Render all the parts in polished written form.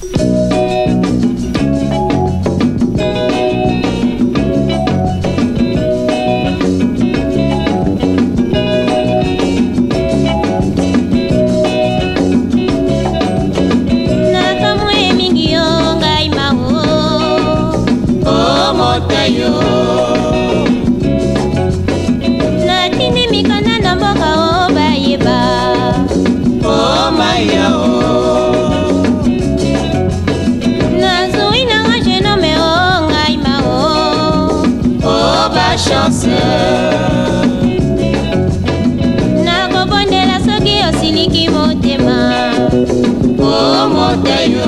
Nakobondela soki osiliki motema, oh motayo.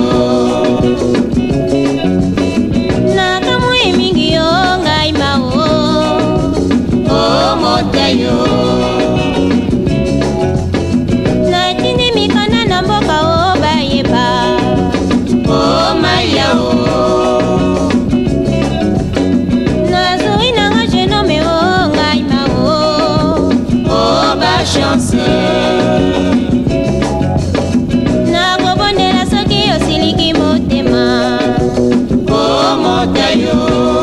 Nakamwe mingi yo ngai mao, oh motayo. Natindi mikanda na mboka o bayeba, oh mayao. Nakobondela soki osiliki motema, oh motayo.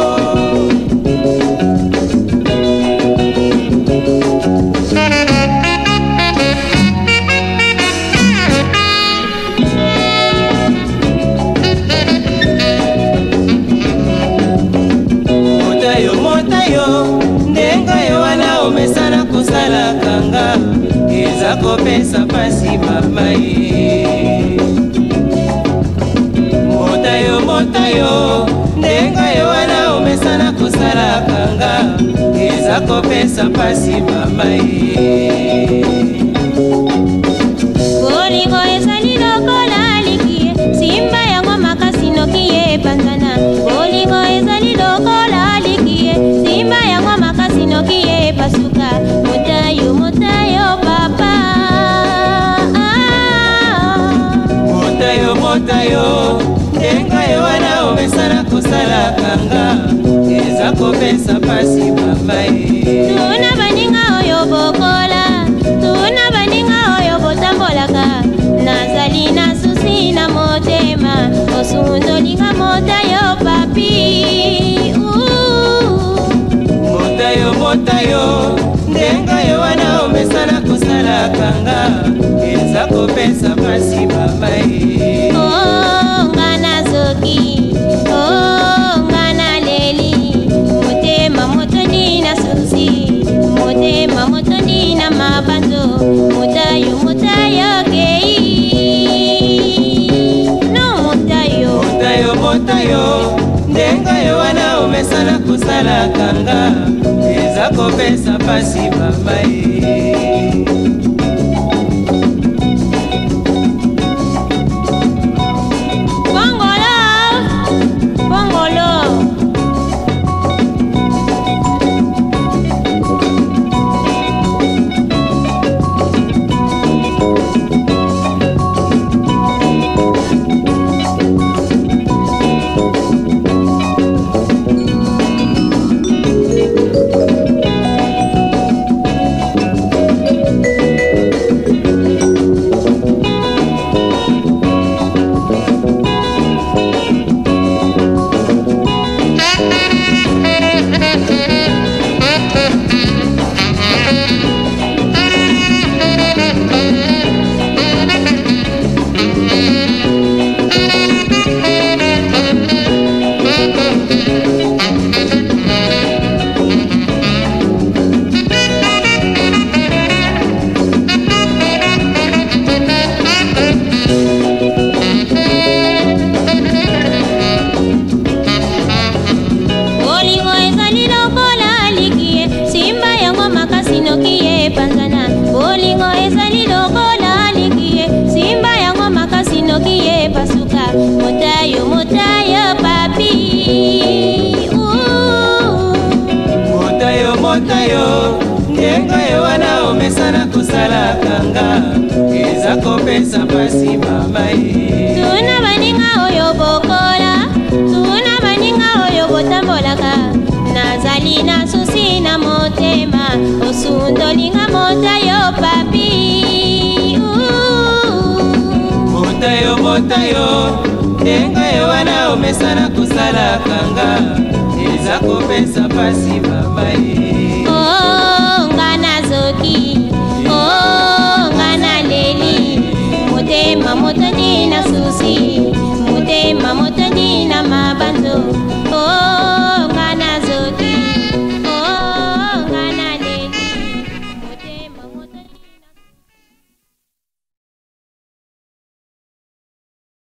Motayo, motayo, ndenga yo wana omesana kusala kanga. Eza kopesa pasi mama ye. Motayo, motayo, ndenga yo wana omesana kusala kanga. Eza kopesa pasi mama ye. Bolingo ezali lokola likie, simba yango makasi noki ye panzana. Bolingo ezali lokola likie, simba yango makasi noki ye pasuka. Motayo, motayo papa. Motayo, motayo, ndenga yo wana omesana kusala kanga. Eza kopesa pasi mama ye. Tuna baninga oyo bokola, tuna baninga oyo botambolaka. Nazali na susi na motema, osundolinga motayo papi. Motayo, motayo, ndenga yo wana omesana kusala kanga. Eza kopesa pasi mama ye. Oh ngana zoki, oh ngana leli. Motema motondi na susi, motema motondi na mabanzo. Motayo, motayo kei. No motayo. Motayo, motayo, ndenga yo wana omesana kusala kanga. Eza kopesa pasi mama ye. Motayo, motayo papi. Motayo, motayo, ndenga yo wana omesana kusala kanga. Eza kopesa pasi mama ye. Tuna baninga oyo bokola, tuna baninga oyo botambolaka. Nazali na susi na motema, osundolinga motayo papi. Motayo, motayo, ndenge wana omesana kosalaka nga eza kopesa pasi mama ye.